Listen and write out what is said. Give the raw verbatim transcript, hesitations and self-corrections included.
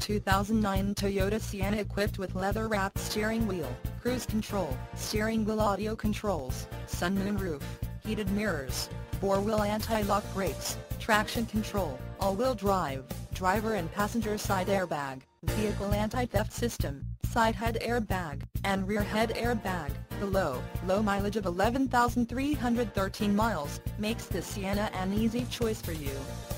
two thousand nine Toyota Sienna equipped with leather-wrapped steering wheel, cruise control, steering wheel audio controls, sun-moon roof, heated mirrors, four-wheel anti-lock brakes, traction control, all-wheel drive, driver and passenger side airbag, vehicle anti-theft system, side head airbag, and rear head airbag. The low, low mileage of eleven thousand three hundred thirteen miles makes the Sienna an easy choice for you.